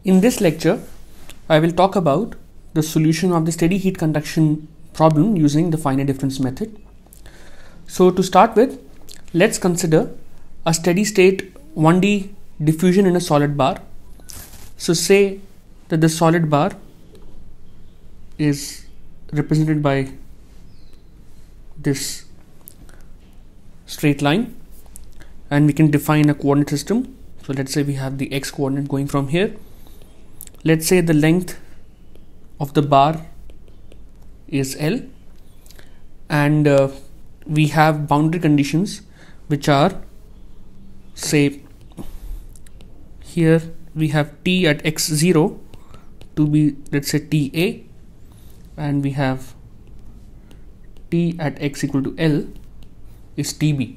In this lecture, I will talk about the solution of the steady heat conduction problem using the finite difference method. So to start with, let's consider a steady state 1D diffusion in a solid bar. So say that the solid bar is represented by this straight line, and we can define a coordinate system. So let's say we have the x coordinate going from here. Let's say the length of the bar is L, and we have boundary conditions which are, say, here we have t at x0 to be, let's say, Ta, and we have t at x equal to L is Tb.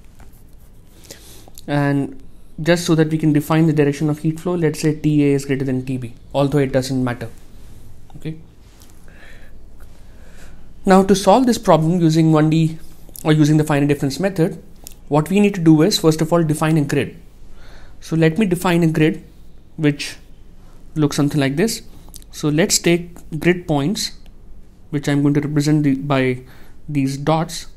And just so that we can define the direction of heat flow, let's say Ta is greater than Tb, although it doesn't matter. Okay. Now to solve this problem using 1D or using the finite difference method, what we need to do is first of all define a grid. So let me define a grid which looks something like this. So let's take grid points, which I'm going to represent by these dots.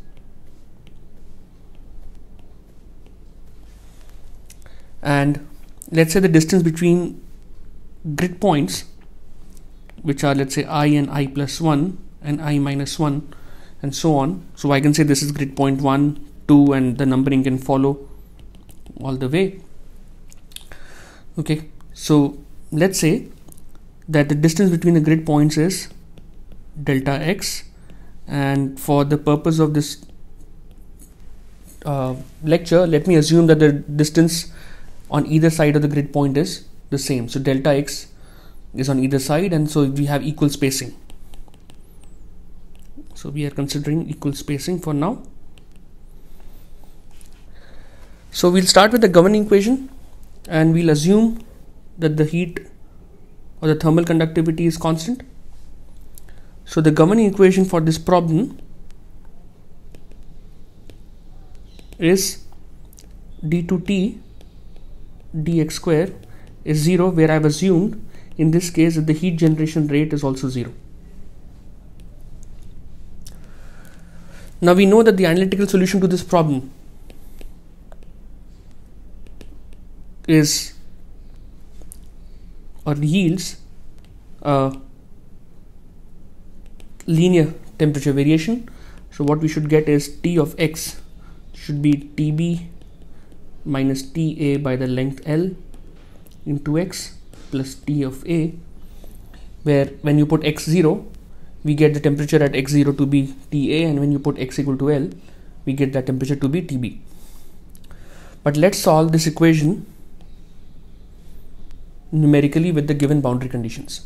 And let's say the distance between grid points, which are, let's say, I and I plus 1 and I minus 1 and so on. So I can say this is grid point 1, 2, and the numbering can follow all the way. Okay, so let's say that the distance between the grid points is delta x, and for the purpose of this lecture, let me assume that the distance on either side of the grid point is the same. So delta x is on either side, and so we have equal spacing. So we are considering equal spacing for now. So we'll start with the governing equation, and we'll assume that the heat or the thermal conductivity is constant. So the governing equation for this problem is d2t dx square is 0, where I've assumed in this case that the heat generation rate is also 0. Now we know that the analytical solution to this problem is or yields a linear temperature variation. So what we should get is T of x should be Tb minus Ta by the length L into x plus T of A, where when you put x0, we get the temperature at x0 to be Ta, and when you put x equal to L, we get that temperature to be Tb. But let's solve this equation numerically with the given boundary conditions.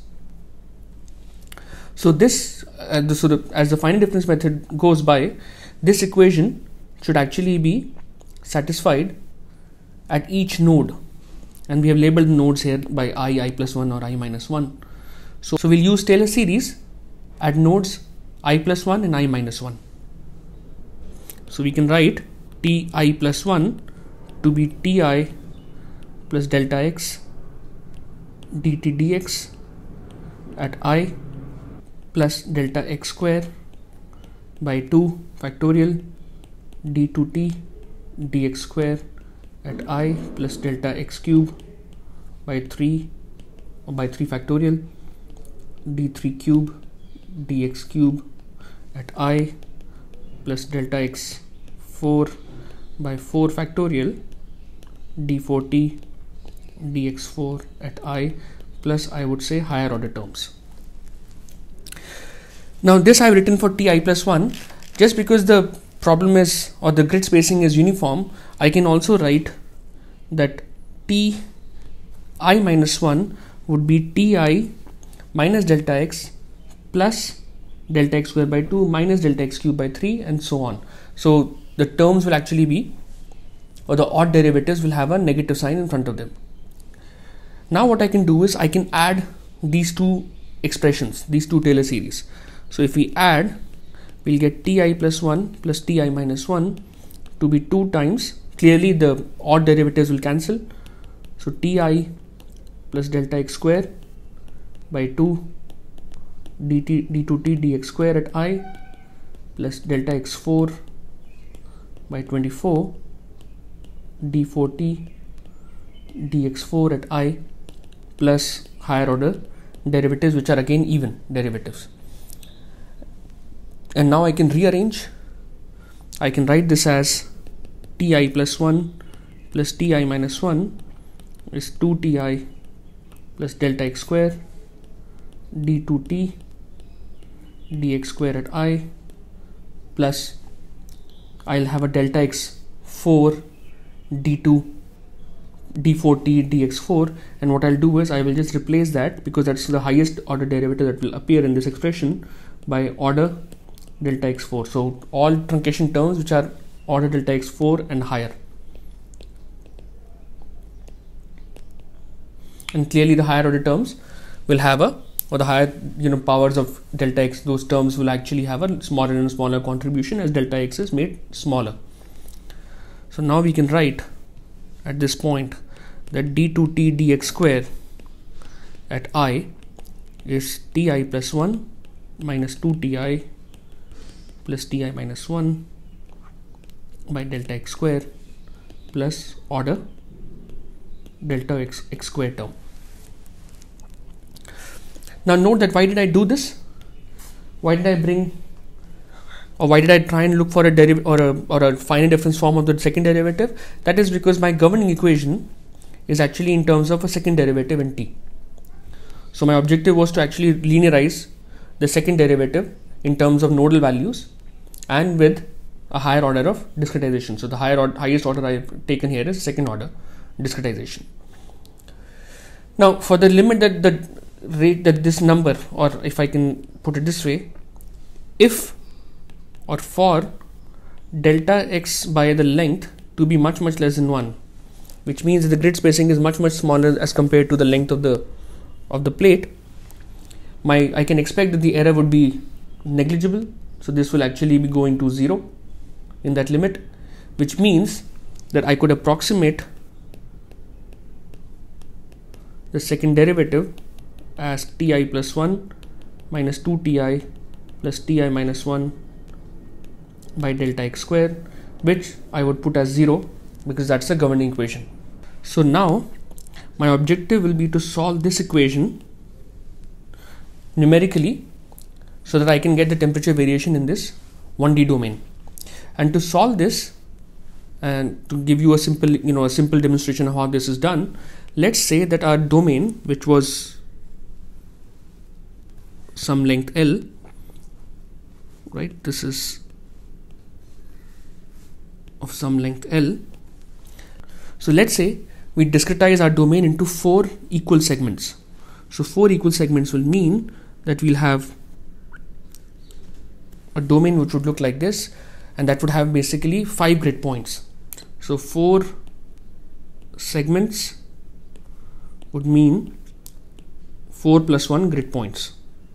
So this, as the finite difference method goes by, this equation should actually be satisfied at each node, and we have labeled nodes here by I plus 1 or I minus 1. So we'll use Taylor series at nodes I plus 1 and I minus 1. So we can write Ti plus 1 to be Ti plus delta x dt dx at I plus delta x square by 2 factorial d2t dx square at I plus delta x cube by 3 factorial d3 cube dx cube at I plus delta x 4 by 4 factorial d4t dx4 at I plus, I would say, higher order terms. Now this I have written for Ti plus 1. Just because the problem is, or the grid spacing is uniform, I can also write that Ti minus 1 would be Ti minus delta x plus delta x square by 2 minus delta x cube by 3 and so on. So the terms will actually be, or the odd derivatives will have a negative sign in front of them. Now what I can do is I can add these two expressions, these two Taylor series. So if we add, we'll get Ti plus 1 plus Ti minus 1 to be 2 times, clearly the odd derivatives will cancel. So Ti plus delta x square by 2 d2t dx square at I plus delta x4 by 24 d4t dx4 at I plus higher order derivatives, which are again even derivatives. And now I can rearrange. I can write this as ti plus 1 plus ti minus 1 is 2ti plus delta x square d2t dx square at I plus I'll have a delta x4 d2 d4t dx4, and what I'll do is I will just replace that, because that's the highest order derivative that will appear in this expression, by order delta x4. So all truncation terms which are order delta x4 and higher. And clearly the higher order terms will have a, or the higher powers of delta x, those terms will actually have a smaller and smaller contribution as delta x is made smaller. So now we can write at this point that d2t dx square at I is ti plus 1 minus 2ti plus ti minus 1 by delta x square plus order delta x square term. Now note that why did I do this? Why did I bring, or why did I try and look for a derivative or a finite difference form of the second derivative? That is because my governing equation is actually in terms of a second derivative in t. So my objective was to actually linearize the second derivative in terms of nodal values and with a higher order of discretization. So the highest order I have taken here is second order discretization. Now for the limit that the rate that this number, or if I can put it this way, if or for delta x by the length to be much less than 1, which means that the grid spacing is much smaller as compared to the length of the plate, I can expect that the error would be negligible. So this will actually be going to 0 in that limit, which means that I could approximate the second derivative as ti plus 1 minus 2ti plus ti minus 1 by delta x square, which I would put as 0 because that's the governing equation. So now my objective will be to solve this equation numerically so that I can get the temperature variation in this 1D domain. And to solve this, and to give you a simple demonstration of how this is done, let's say that our domain, which was some length L, right, this is of some length L. So let's say we discretize our domain into 4 equal segments. So 4 equal segments will mean that we'll have a domain which would look like this, and that would have basically 5 grid points. So 4 segments would mean 4 plus 1 grid points.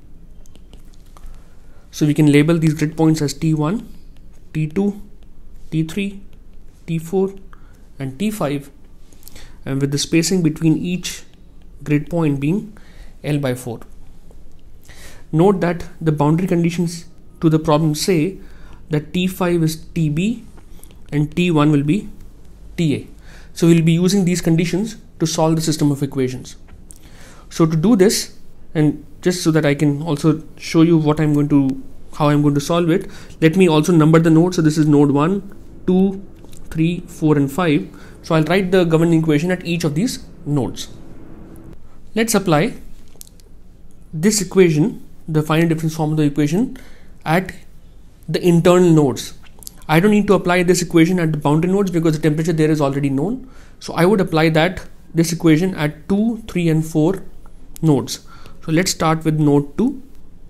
So we can label these grid points as T1, T2, T3, T4 and T5, and with the spacing between each grid point being L by 4. Note that the boundary conditions to the problem say that T5 is TB and T1 will be TA. So we'll be using these conditions to solve the system of equations. So to do this, and just so that I can also show you how I'm going to solve it, let me also number the nodes. So this is node 1, 2, 3, 4 and 5. So I'll write the governing equation at each of these nodes. Let's apply this equation, the finite difference form of the equation, at the internal nodes. I don't need to apply this equation at the boundary nodes because the temperature there is already known. So I would apply this equation at 2, 3 and 4 nodes. So let's start with node 2.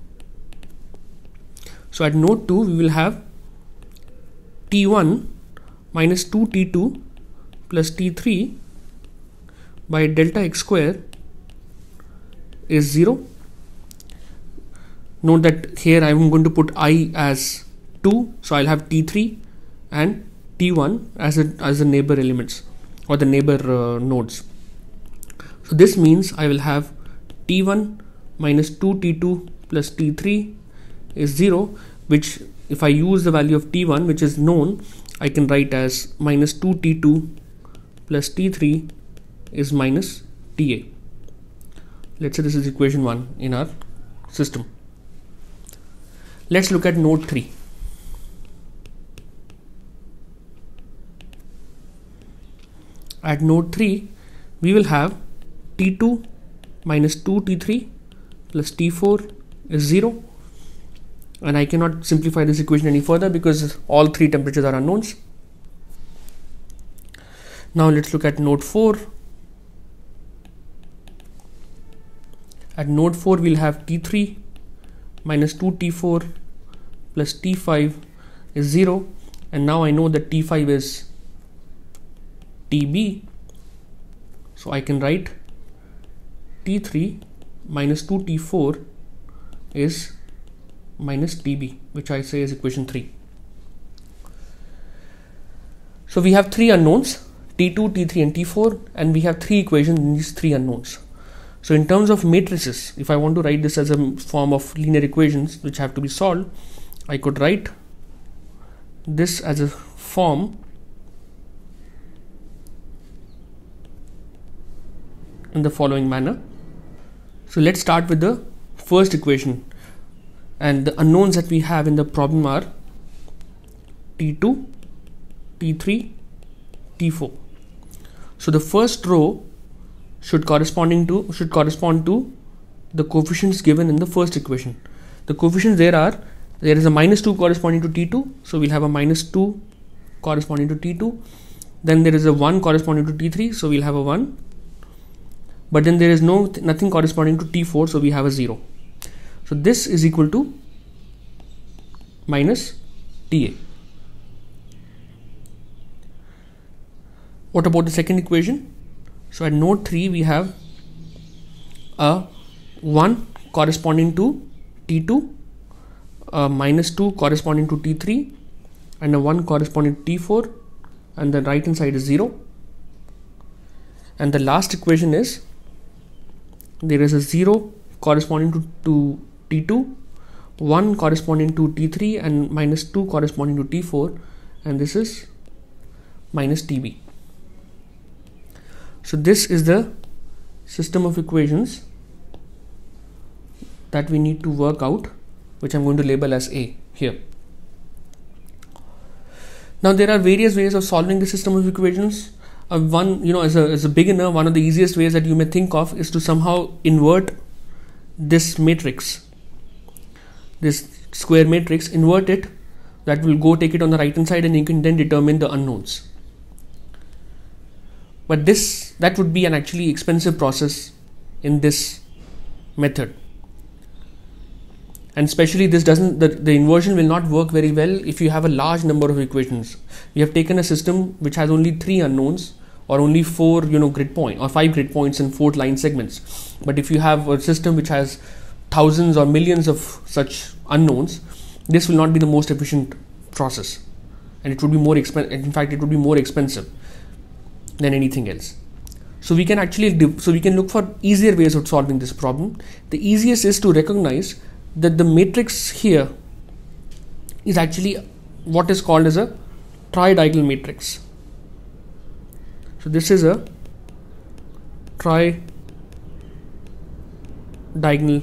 So at node 2 we will have T1 minus 2T2 plus T3 by delta x square is 0. Note that here I am going to put I as 2, so I'll have T3 and T1 as the neighbor elements or the neighbor nodes. So this means I will have T1 minus 2T2 plus T3 is 0, which if I use the value of T1 which is known, I can write as minus 2T2 plus T3 is minus TA. Let's say this is equation 1 in our system. Let's look at node 3. At node 3, we will have T2 minus 2T3 plus T4 is 0. And I cannot simplify this equation any further because all three temperatures are unknowns. Now let's look at node 4. At node 4, we'll have T3 minus 2T4 plus T5 is 0. And now I know that T5 is TB. So I can write T3 minus 2T4 is minus TB, which I say is equation 3. So we have three unknowns, T2, T3 and T4, and we have three equations in these three unknowns. So in terms of matrices, if I want to write this as a form of linear equations which have to be solved, I could write this as a form in the following manner. So let's start with the first equation, and the unknowns that we have in the problem are T2, T3, T4. So the first row should correspond to the coefficients given in the first equation. The coefficients there is a minus 2 corresponding to T2, so we'll have a minus 2 corresponding to T2. Then there is a 1 corresponding to T3, so we'll have a 1. But then there is nothing corresponding to T4, so we have a 0. So this is equal to minus TA. What about the second equation? So at node 3 we have a 1 corresponding to T2, a minus 2 corresponding to T3 and a 1 corresponding to T4, and the right hand side is 0. And the last equation is there is a 0 corresponding to T2, 1 corresponding to T3 and minus 2 corresponding to T4, and this is minus TB. So this is the system of equations that we need to work out, which I'm going to label as A here. Now there are various ways of solving the system of equations. One, as a beginner, one of the easiest ways that you may think of is to somehow invert this matrix, this square matrix, invert it. That will go take it on the right hand side, and you can then determine the unknowns. But that would be an actually expensive process in this method, and especially the inversion will not work very well if you have a large number of equations. We have taken a system which has only 3 unknowns, or only 4 grid point or 5 grid points and 4 line segments. But if you have a system which has thousands or millions of such unknowns, this will not be the most efficient process, and it would be more expensive. In fact, it would be more expensive than anything else. So we can actually look for easier ways of solving this problem. The easiest is to recognize that the matrix here is actually what is called as a tridiagonal matrix. So this is a tridiagonal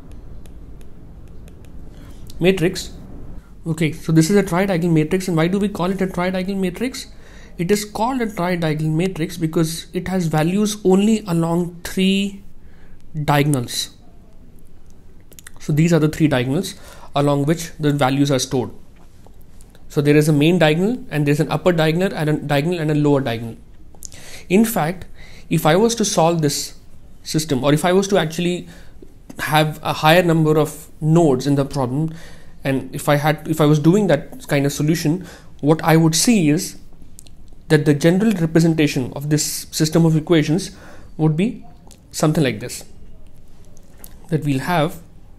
matrix. Okay, so this is a tridiagonal matrix, and why do we call it a tridiagonal matrix? It is called a tridiagonal matrix because it has values only along 3 diagonals. So these are the 3 diagonals along which the values are stored. So there is a main diagonal, and there is an upper diagonal and a lower diagonal. In fact, if I was to solve this system, or if I was to actually have a higher number of nodes in the problem, and if I was doing that kind of solution, what I would see is that the general representation of this system of equations would be something like this. That we'll have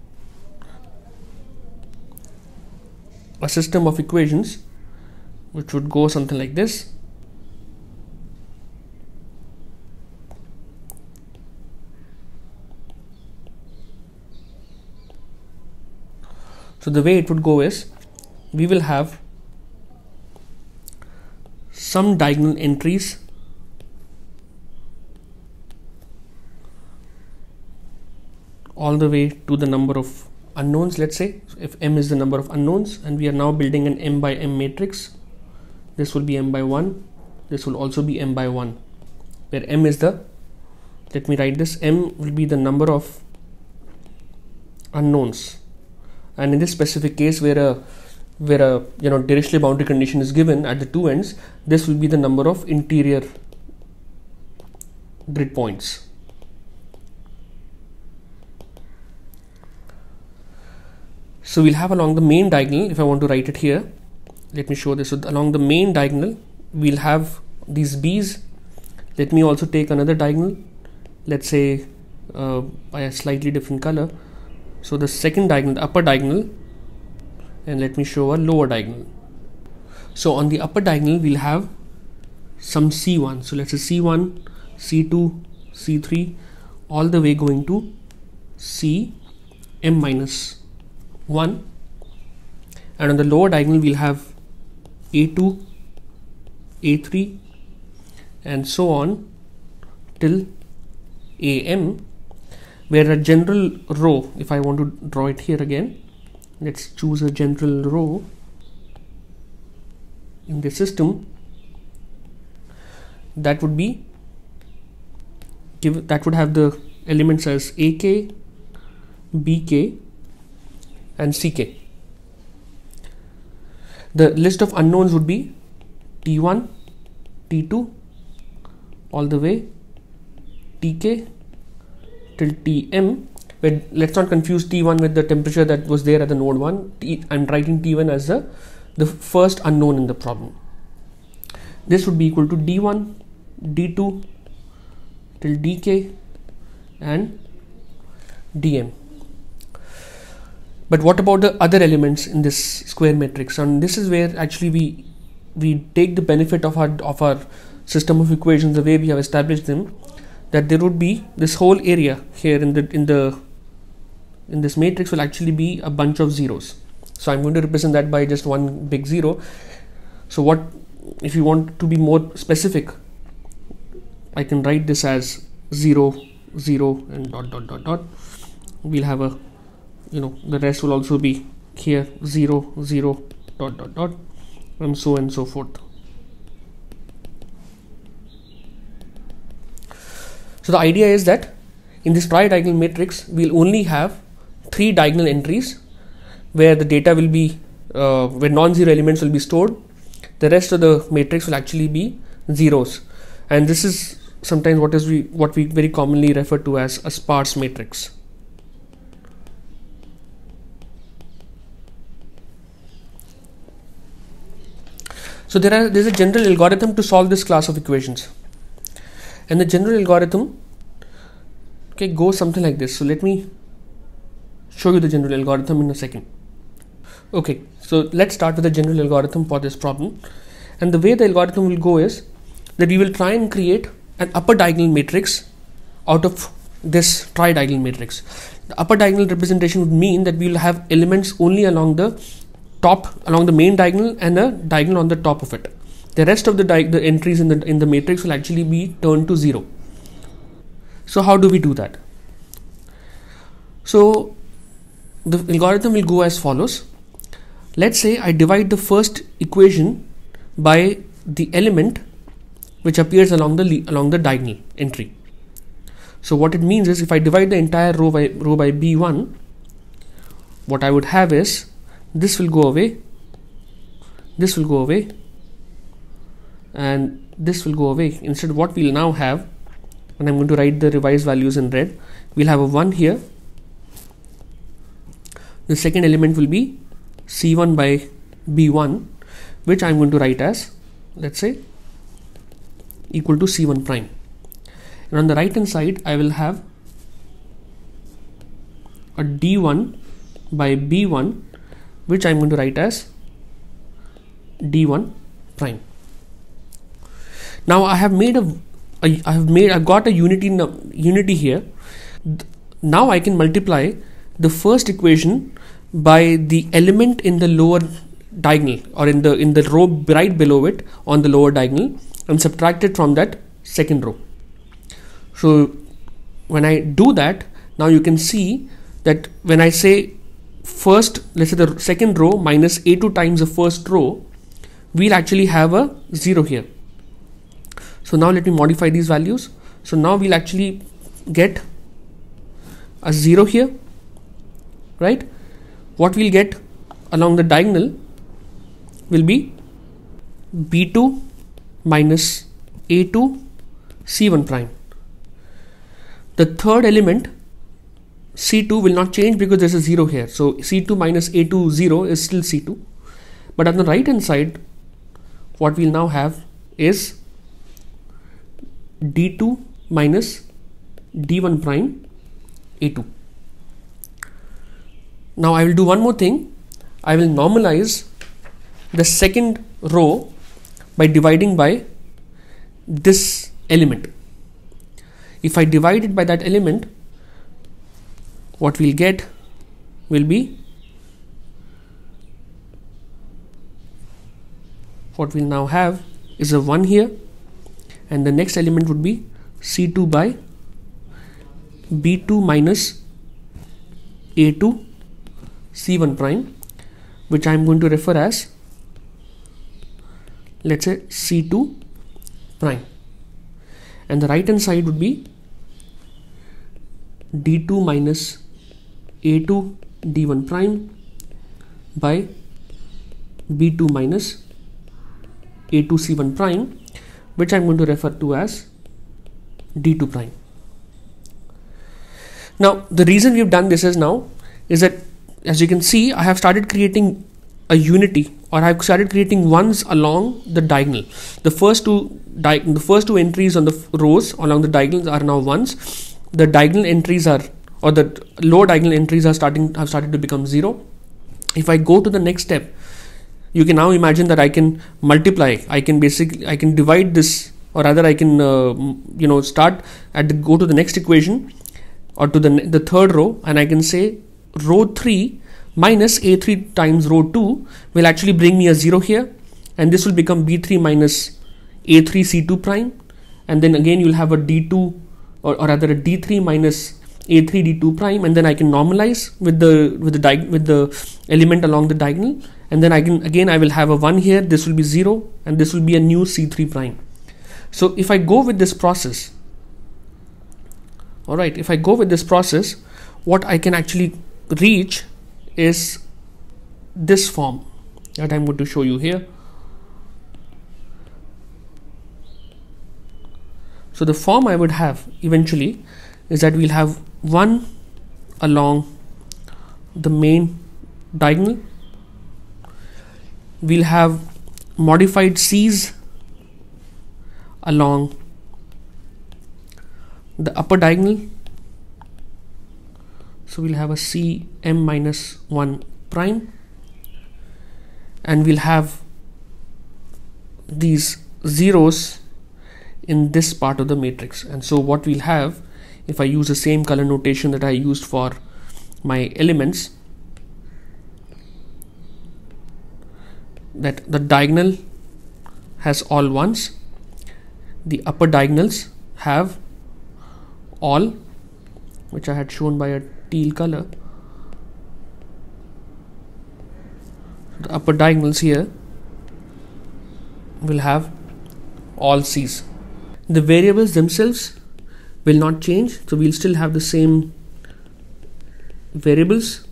a system of equations which would go something like this. So the way it would go is, we will have some diagonal entries all the way to the number of unknowns. Let's say if m is the number of unknowns, and we are now building an m by m matrix, this will be m by 1, this will also be m by 1, where m is the, let me write this, m will be the number of unknowns. And in this specific case, where a Dirichlet boundary condition is given at the two ends, this will be the number of interior grid points. So we'll have along the main diagonal, if I want to write it here, let me show this. So along the main diagonal, we'll have these B's. Let me also take another diagonal, let's say by a slightly different color. So the second diagonal, the upper diagonal, and let me show a lower diagonal. So on the upper diagonal, we'll have some C1. So let's say C1, C2, C3, all the way going to C m minus 1. And on the lower diagonal, we'll have A2, A3, and so on till AM, where a general row, if I want to draw it here again, let's choose a general row in the system, that would be that would have the elements as AK, BK, and CK. The list of unknowns would be T1, T2, all the way TK till Tm, but let's not confuse T1 with the temperature that was there at the node 1. I'm writing T1 as the first unknown in the problem. This would be equal to D1, D2 till Dk and Dm. But what about the other elements in this square matrix? And this is where actually we take the benefit of our system of equations, the way we have established them, that there would be this whole area here in this matrix will actually be a bunch of zeros. So I'm going to represent that by just one big zero. So what if you want to be more specific, I can write this as 0, 0 and dot dot dot dot. We'll have a, the rest will also be here 0, 0 dot dot dot, and so forth. So the idea is that in this tri-diagonal matrix, we'll only have 3 diagonal entries where the data will be where non-zero elements will be stored. The rest of the matrix will actually be zeros, and this is sometimes what we very commonly refer to as a sparse matrix. So there's a general algorithm to solve this class of equations, and the general algorithm goes something like this. So let me show you the general algorithm in a second. Okay, so let's start with the general algorithm for this problem, and the way the algorithm will go is that we will try and create an upper diagonal matrix out of this tri-diagonal matrix. The upper diagonal representation would mean that we will have elements only along the top, along the main diagonal, and a diagonal on the top of it. The rest of the entries in the matrix will actually be turned to 0. So how do we do that? So the algorithm will go as follows. Let's say I divide the first equation by the element which appears along the diagonal entry. So what it means is, if I divide the entire row by B1, what I would have is, this will go away, this will go away, and this will go away. Instead, what we'll now have, and I'm going to write the revised values in red, we'll have a 1 here. The second element will be C1 by B1, which I'm going to write as, let's say, equal to C1 prime. And on the right hand side, I will have a D1 by B1, which I'm going to write as D1 prime. Now I have made I've got a unity here. Now I can multiply the first equation by the element in the lower diagonal, or in the row right below it on the lower diagonal, and subtract it from that second row. So when I do that, now you can see that when I say first, let's say the second row minus A2 times the first row, we'll actually have a 0 here. So now let me modify these values. So now we'll actually get a 0 here, right? What we'll get along the diagonal will be B2 minus A2 C1 prime. The third element C2 will not change because there's a 0 here. So C2 minus A2 0 is still C2. But on the right hand side, what we'll now have is D2 minus D1 prime A2. Now I will do one more thing. I will normalize the second row by dividing by this element. If I divide it by that element, what we'll get will be, what we'll now have is a 1 here, and the next element would be C2 by B2 minus A2 C1 prime, which I am going to refer as, let's say, C2 prime, and the right hand side would be D2 minus A2 D1 prime by B2 minus A2 C1 prime, which I am going to refer to as D2 prime. Now the reason we have done this is that, as you can see, I have started creating a unity, or I have started creating ones along the diagonal. The first two entries on the rows along the diagonals are now ones. The diagonal entries are, or the lower diagonal entries have started to become 0. If I go to the next step, you can now imagine that I can multiply. I can divide this, or rather I can start go to the next equation, or to the third row, and I can say row 3 minus A3 times row 2 will actually bring me a 0 here, and this will become B3 minus A3 C2 prime, and then again you'll have a D2, or rather a D3 minus A3 D2 prime, and then I can normalize with the element along the diagonal, and then I will have a 1 here, this will be 0, and this will be a new C3 prime. So if I go with this process, alright, if I go with this process, what I can actually reach is this form that I'm going to show you here. So the form I would have eventually is that we'll have 1 along the main diagonal, we'll have modified C's along the upper diagonal, so we'll have a C m minus 1 prime, and we'll have these zeros in this part of the matrix. And so what we'll have, if I use the same color notation that I used for my elements, that the diagonal has all ones, the upper diagonals have all, which I had shown by a teal color. The upper diagonals here will have all C's. The variables themselves will not change, so we'll still have the same variables.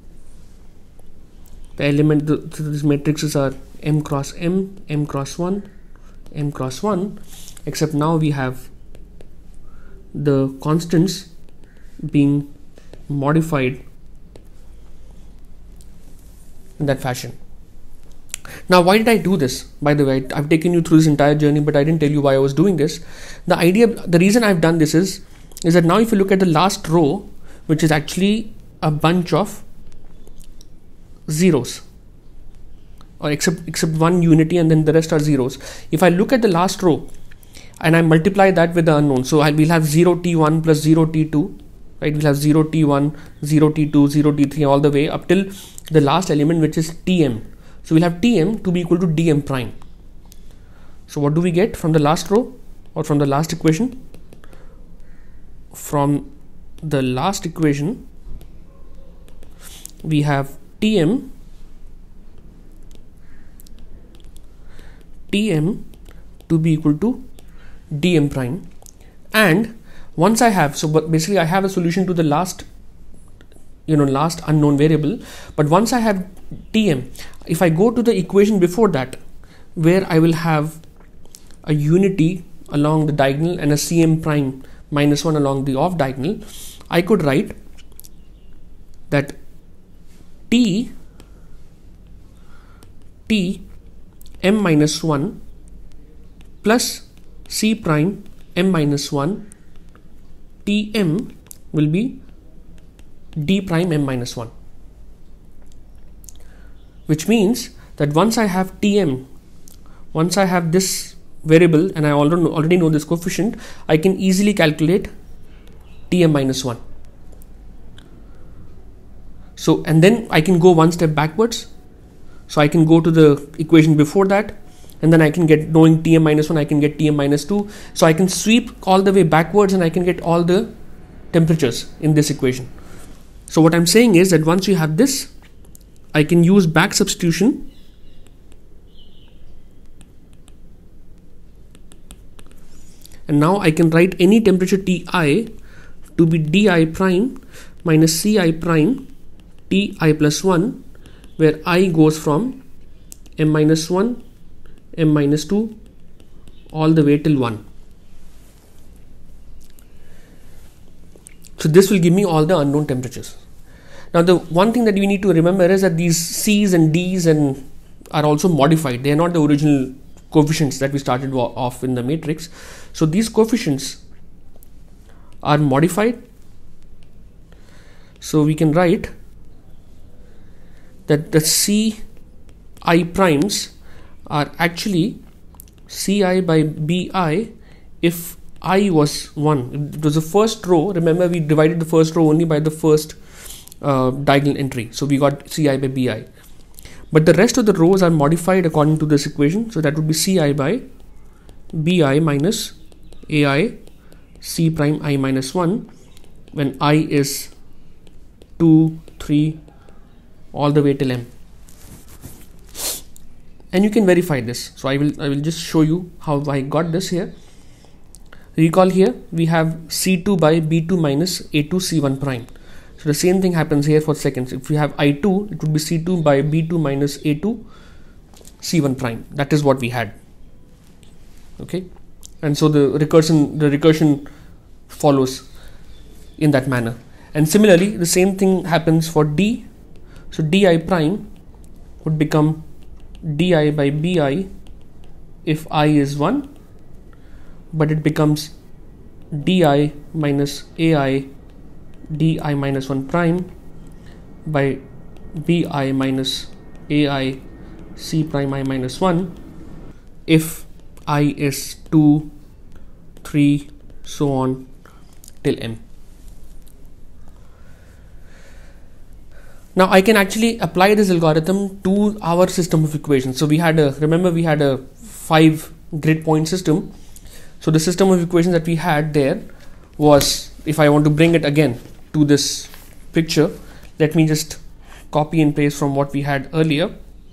The element, these matrices are m cross m, m cross 1, m cross 1, except now we have the constants being modified in that fashion. Now, why did I do this? By the way, I've taken you through this entire journey, but I didn't tell you why I was doing this. The reason I've done this is that now if you look at the last row, which is actually a bunch of zeros, or except one unity, and then the rest are zeros. If I look at the last row and I multiply that with the unknown, so we'll have 0t1 plus 0t2 right? We'll have 0 t1, 0 t2, 0 t3, all the way up till the last element, which is tm. So we'll have tm to be equal to dm prime. So what do we get from the last row or from the last equation? From the last equation, we have tm to be equal to dm prime. And once I have, so basically I have a solution to the last unknown variable, but once I have tm, if I go to the equation before that, where I will have a unity along the diagonal and a cm prime minus 1 along the off diagonal, I could write that t m minus 1 plus c prime m minus 1 tm will be d prime m minus 1, which means that once I have tm, once I have this variable and I already know this coefficient, I can easily calculate tm minus 1. So, and then I can go one step backwards. So I can go to the equation before that, and then I can get, knowing tm minus 1, I can get tm minus 2. So I can sweep all the way backwards and I can get all the temperatures in this equation. So what I'm saying is that once you have this, I can use back substitution and now I can write any temperature Ti to be di prime minus Ci prime Ti plus 1, where I goes from m minus 1, m minus 2 all the way till 1. So this will give me all the unknown temperatures. Now the one thing that we need to remember is that these C's and D's are also modified. They are not the original coefficients that we started off in the matrix. So these coefficients are modified. So we can write that the Ci primes are actually Ci by Bi if I was 1. It was the first row. Remember, we divided the first row only by the first diagonal entry. So we got Ci by Bi. But the rest of the rows are modified according to this equation. So that would be Ci by Bi minus Ai C prime I minus 1 when I is 2, 3 all the way till m. And you can verify this. So I will just show you how I got this here. Recall here we have C2 by B2 minus A2 C1 prime. So the same thing happens here for seconds. If we have I2, it would be C2 by B2 minus A2 C1 prime. That is what we had. Okay, and so the recursion follows in that manner. And similarly, the same thing happens for D. So Di prime would become Di by Bi if I is 1, but it becomes Di minus Ai Di minus 1 prime by Bi minus Ai C prime I minus 1 if I is 2, 3, so on till m. Now I can actually apply this algorithm to our system of equations. So we had remember we had a 5 grid point system. So the system of equations that we had there was, if I want to bring it again to this picture, let me just copy and paste from what we had earlier.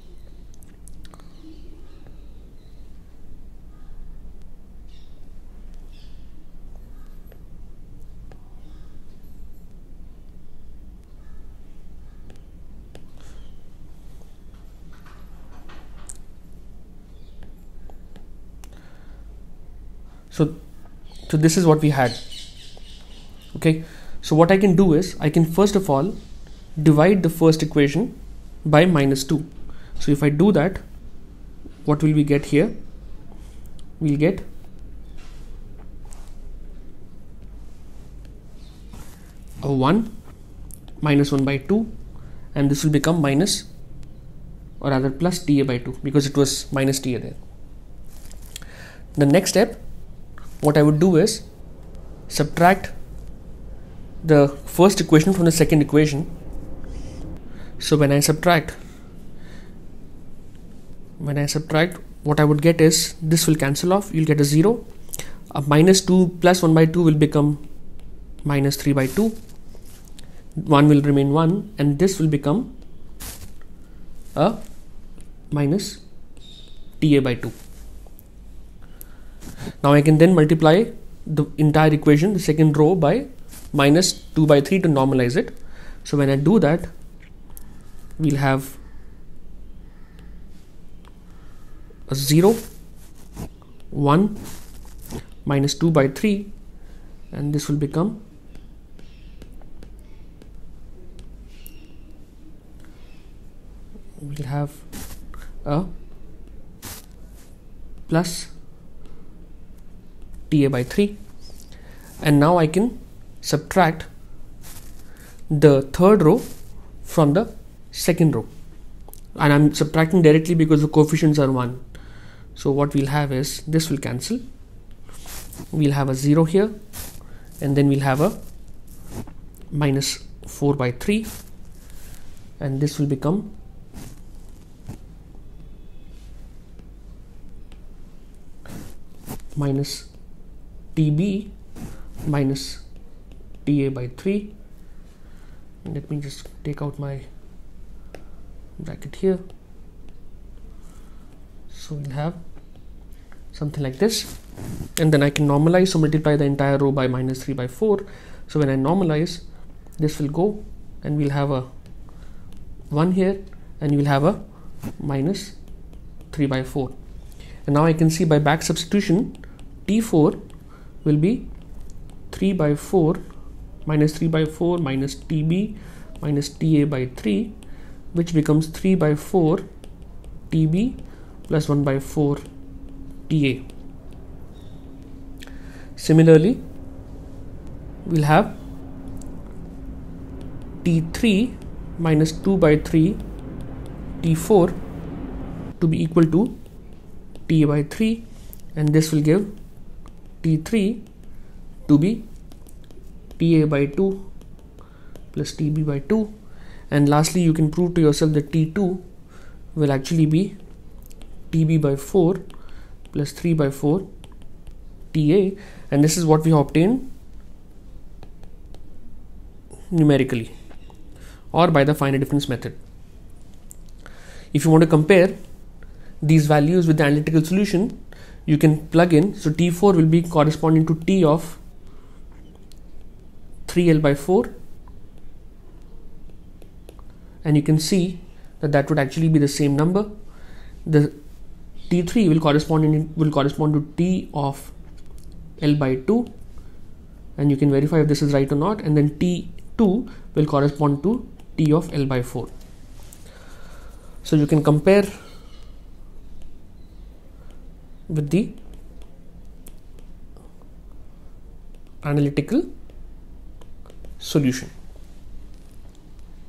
So this is what we had. Okay, so what I can do is I can first of all divide the first equation by minus 2. So if I do that, what will we get here? We'll get a 1 minus 1 by 2, and this will become minus, or rather plus Ta by 2, because it was minus Ta there. The next step, what I would do is subtract the first equation from the second equation. So when I subtract, what I would get is, this will cancel off, you'll get a 0. A minus 2 plus 1 by 2 will become minus 3 by 2. 1 will remain 1, and this will become a minus TA by 2. Now I can then multiply the entire equation, the second row, by minus 2 by 3 to normalize it. So when I do that, we'll have a 0, 1, minus 2 by 3, and this will become we'll have a plus TA by 3. And now I can subtract the third row from the second row, and I'm subtracting directly because the coefficients are 1. So what we'll have is, this will cancel, we'll have a 0 here, and then we'll have a minus 4 by 3, and this will become minus TB minus TA by 3. Let me just take out my bracket here. So we'll have something like this, and then I can normalize, so multiply the entire row by minus 3 by 4. So when I normalize, this will go, and we'll have a 1 here, and we'll have a minus 3 by 4. And now I can see by back substitution, T4 will be 3 by 4 minus 3 by 4 minus TB minus TA by 3, which becomes 3 by 4 TB plus 1 by 4 TA. Similarly, we'll have T3 minus 2 by 3 T4 to be equal to TA by 3, and this will give T3 to be TA by 2 plus TB by 2. And lastly, you can prove to yourself that T2 will actually be TB by 4 plus 3 by 4 TA, and this is what we obtained numerically or by the finite difference method. If you want to compare these values with the analytical solution, you can plug in. So T4 will be corresponding to T of 3L by 4, and you can see that that would actually be the same number. The T3 will correspond to T of L by 2, and you can verify if this is right or not, and then T2 will correspond to T of L by 4. So you can compare with the analytical solution.